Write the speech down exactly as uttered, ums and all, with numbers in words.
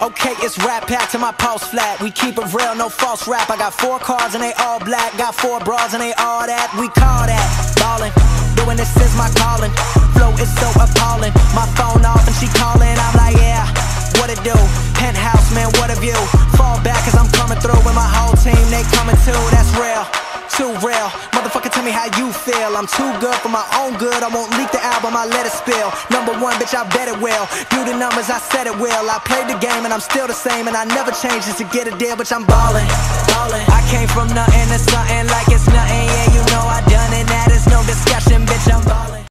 Okay, it's rap packed to my pulse flat. We keep it real, no false rap. I got four cars and they all black. Got four bras and they all that. We call that ballin'. Doing this is my calling. Flow is so appalling. My phone off and she calling. I'm like, yeah, what it do? Penthouse, man, what a view. Fall back cause I'm coming through with my whole team. They coming too, that's real. Too real, motherfucker, tell me how you feel. I'm too good for my own good. I won't leak the album, I let it spill. Number one, bitch, I bet it will. Do the numbers, I said it will. I played the game and I'm still the same, and I never changed just to get a deal, bitch, I'm ballin', ballin'. I came from nothing to something like it's nothing. Yeah, you know I done it, that is no discussion, bitch, I'm ballin'.